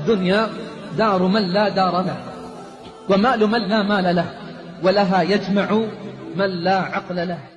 الدنيا دار من لا دار له، ومال من لا مال له، ولها يجمع من لا عقل له.